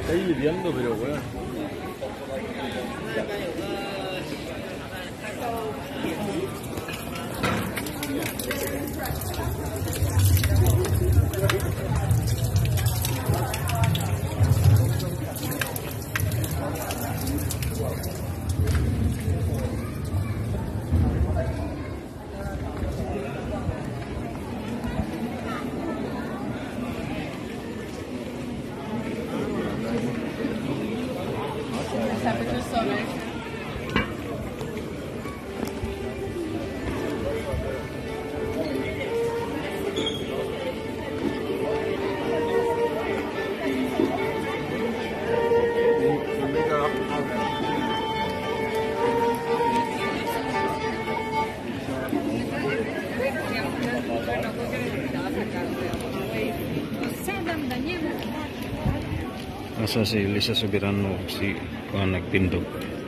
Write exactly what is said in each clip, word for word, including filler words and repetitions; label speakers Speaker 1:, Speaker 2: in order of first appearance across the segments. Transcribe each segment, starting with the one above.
Speaker 1: Estoy viviendo, pero bueno.
Speaker 2: Asa si Lisa Subirano si uh, nagtindog.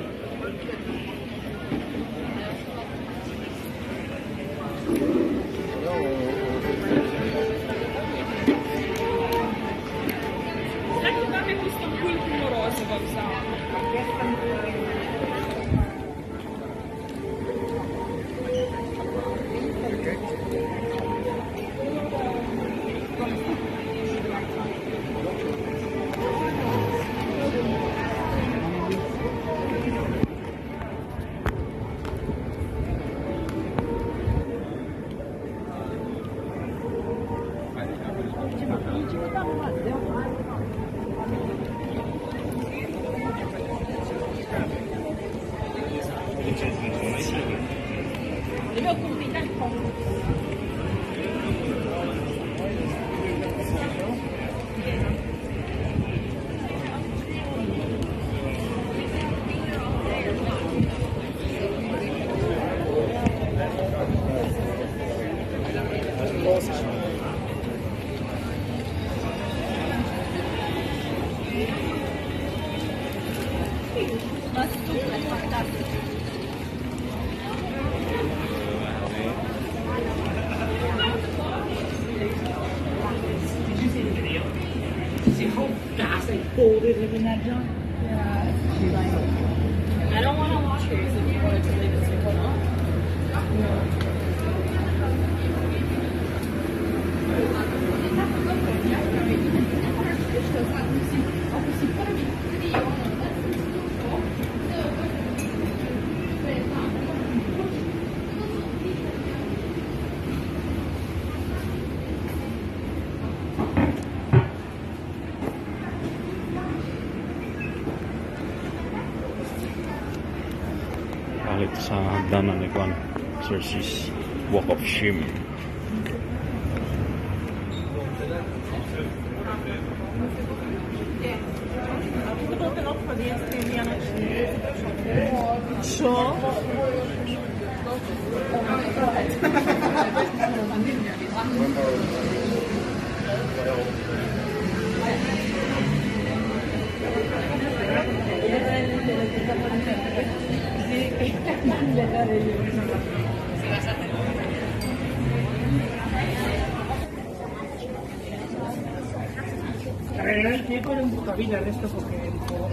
Speaker 3: Folded in that junk. Yeah. I don't want to wash it if you wanted to leave it so put on.
Speaker 2: Palit sa hagdanan ni Kwan Cersei's Walk of Shame.
Speaker 3: Co? A ver, el tiempo era un poco vida de esto porque...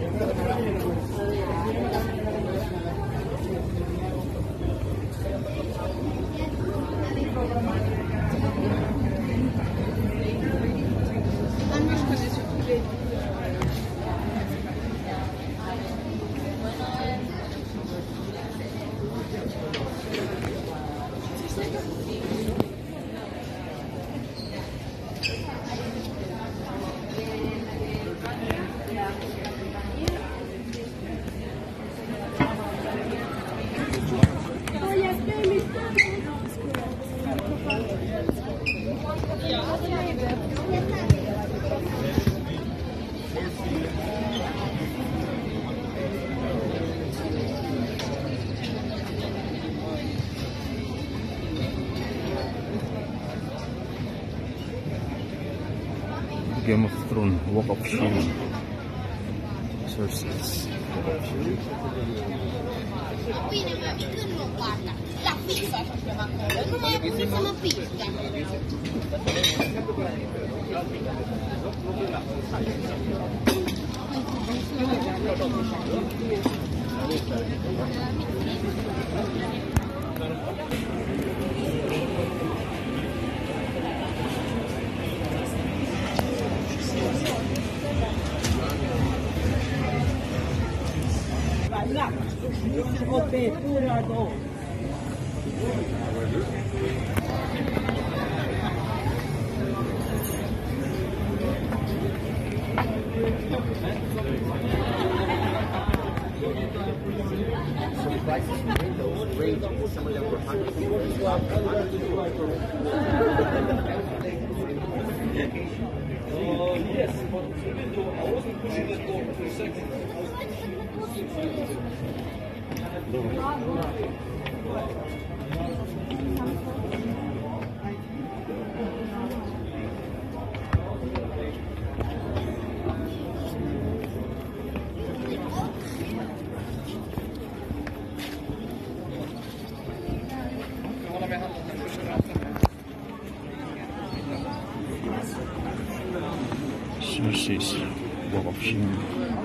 Speaker 2: Game of Thrones Walk of Shame. Cersei's Walk of Shame.
Speaker 4: Bine, mami, când mă poartă? La fix așa ceva acolo. Nu mai e cum să mă piște.
Speaker 2: Sources, walk of shame.